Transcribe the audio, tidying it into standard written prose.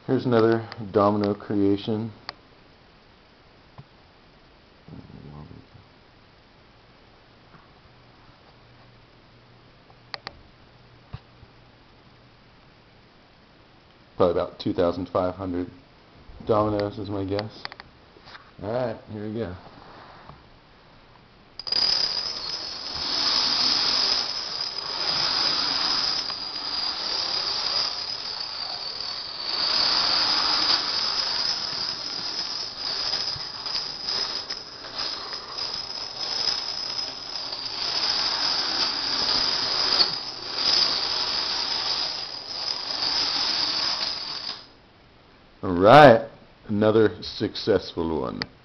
Here's another domino creation. Probably about 2,500 dominoes is my guess. Alright, here we go. Alright, another successful one.